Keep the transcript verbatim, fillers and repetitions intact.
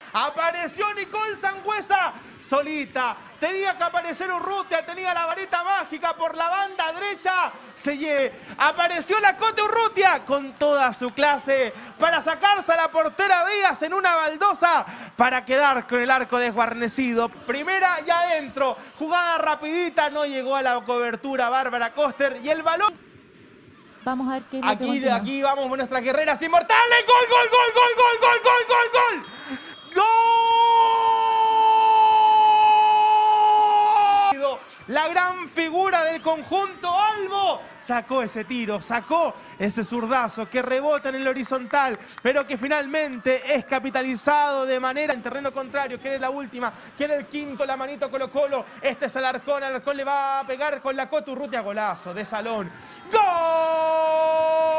Apareció Nicole Sangüesa solita. Tenía que aparecer Urrutia, tenía la varita mágica por la banda derecha. Sellé. Apareció la Cote Urrutia con toda su clase para sacarse a la portera Díaz en una baldosa para quedar con el arco desguarnecido. Primera y adentro. Jugada rapidita, no llegó a la cobertura Bárbara Koster y el balón. Vamos a ver qué es lo Aquí, que de aquí vamos con nuestras guerreras inmortales. ¡Gol, gol, gol, gol, gol, gol, gol, gol, gol! ¡Gol! La gran figura del conjunto Albo sacó ese tiro, sacó ese zurdazo que rebota en el horizontal, pero que finalmente es capitalizado de manera en terreno contrario. Quiere la última, quiere el quinto, la manito Colo Colo. Este es Alarcón, Alarcón le va a pegar con la Cote Urrutia, golazo de salón. ¡Gol!